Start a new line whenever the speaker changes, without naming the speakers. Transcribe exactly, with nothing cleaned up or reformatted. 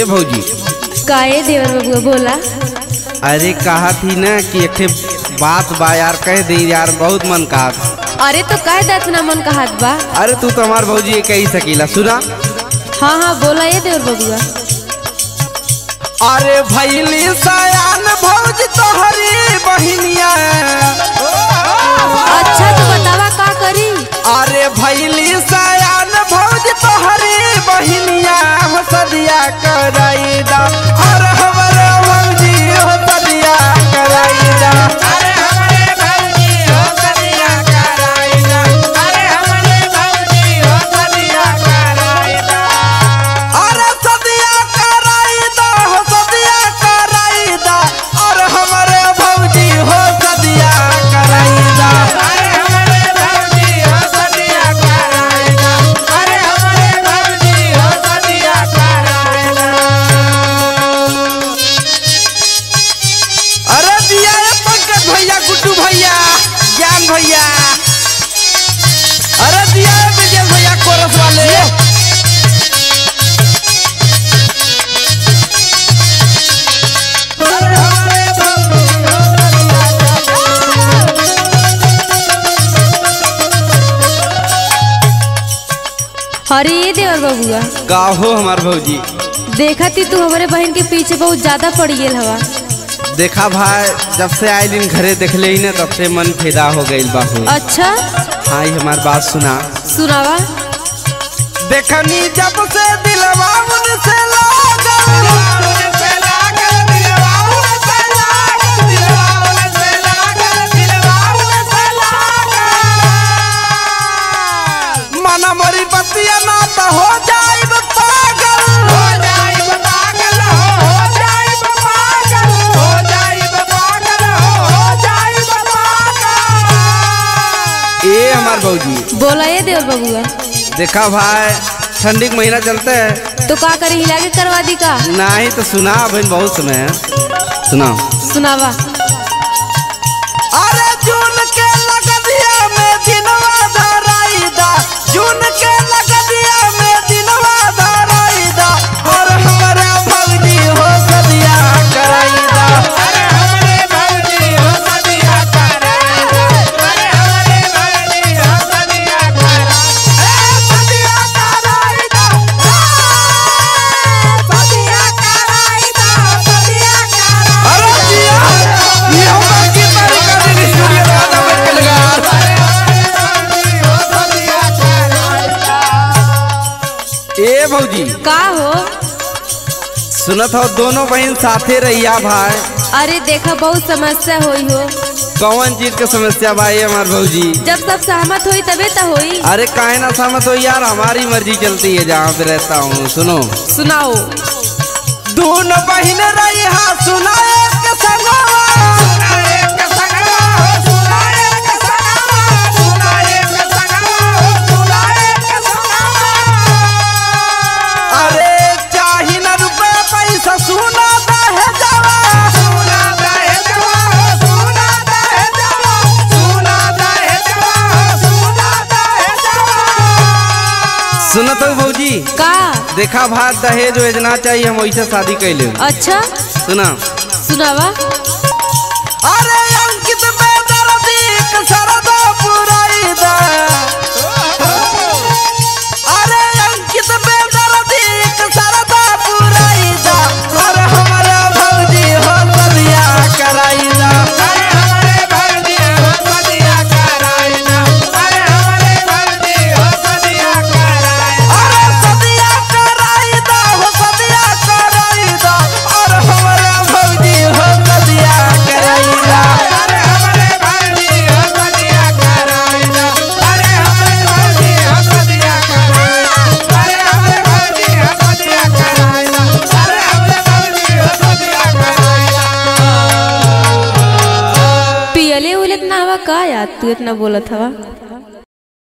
भौजी
काहे देवर बबुआ बोला।
अरे कहा थी ना कि एक बात बा यार, कह दे यार, बहुत मन कहा।
अरे तो कह दे ना मन का हाथ बा।
अरे तू तो हमार भौजी कही सकीला, सुना।
हाँ हाँ बोला ये देवर बबुआ।
अरे भैली सयान भौज तोहरी बहिनिया।
अच्छा तो बतावा का करी।
अरे भैली सयान भौज तोहरी बहिनिया, हो सदिया कराई दा। अरे हमारे भौजी हो सदिया कराई दा। अरे हमारे भौजी हो सदिया कराई दा। अरे हमारे भौजी हो सदिया कराई दा। अरे सदिया कराई दा, हो सदिया कराई दा। और हमारे भौजी हो सदिया कराई दा। अरे हमारे भौजी हो सदिया कराई दा। अरे हमारे भौजी हो सदिया कराई दा। अरे दिया है पंकज भैया, गुड्डू भैया, ज्ञान भैया। अरे दिया है विजय भैया, कोरस वाले।
अरे ये देवर बबुआ
का हो हमार भौजी।
देखा थी तू हमारे बहन के पीछे बहुत ज्यादा पड़ गई हवा।
देखा भाई, जब से आए दिन घरे देखले ही ना, तब से मन फिदा हो गई बाहू।
अच्छा
हाँ, ये हमार बात सुना।
सुनावा।
देखनी जब से दिलवा उनसे लागल। उनसे लागल, दिलवा उनसे लागल। दिलवा उनसे लागल, दिलवा उनसे लागल। मना मोरी बतिया ना तो हो जाइब पागल। हो जाइब पागल, हो हो जाइब पागल। हो जाइब पागल, हो हो जाइब पागल। ए हमार भौजी
बोला ये देवर बबुआ।
देखा भाई, ठंडी का महीना चलते है
तो का करी, हिला के करवा दी का।
नहीं तो सुना भाई, बहुत समय है, सुना।
सुनावा।
अरे जून के लगदिया में दिनवा धराई दा। जून के लगदिया में दिनवा धराई दा। और हमारे भौजी हो सदिया कराई दा। अरे हमारे भौजी हो सदिया कराई दा। अरे हमारे भौजी हो सदिया कराई दा। सदिया कराई दा। सदिया कराई दा। सदिया कराई। अरे जिया, ये होगा कि तारीख का दिन स्टूडियो में आधा बैठ के लगा। अरे हमारे भौजी हो सदिया कराई दा। ए भौजी
का हो।
सुनत हो, दोनों बहन साथे रहिया भाई।
अरे देखा बहुत समस्या हुई हो।
कौन चीज का समस्या भाई हमार भौजी।
जब सब सहमत हुई तबे तो हुई।
अरे काहे ना सहमत हो यार, हमारी मर्जी चलती है जहाँ पे रहता हूँ। सुनो,
सुनाओ।
दोनों बहन रहिया सुना एक संगवा। सुना एक संगवा हो, सुना एक संगवा। सुना एक संगवा हो, सुना एक संगवा। अरे चाही ना रुपए पैसा, सुना दहेजवा। सुना दहेजवा हो, सुना दहेजवा। सुना दहेजवा हो, सुना दहेजवा। सुनत हो भौजी,
का।
देखा भात दहेज वेजना चाहिए, हम वैसे शादी कैले।
अच्छा
सुना।
सुनावा।
अरे अंकित बेदर्दी के सरदा पुराई दा। अरे अंकित बेदर्दी के सरदा पुराई दा। और हमारे भौजी हो सदिया कराई दा। अरे हमारे भौजी हो सदिया कराई दा। अरे हमारे भौजी हो सदिया कराई दा। अरे सदिया कराई दा, हो सदिया कराई दा। और हमारे भौजी हो सदिया कराई दा। अरे हमारे भौजी हो सदिया कराई दा। अरे हमारे भौजी हो सदिया कराई दा। अरे हमारे भौजी हो सदिया कराई दा। अरे हमारे भौजी हो सदिया कराई दा।
पियले उलत ना हवा का याद, तू इतना बोलत हवा।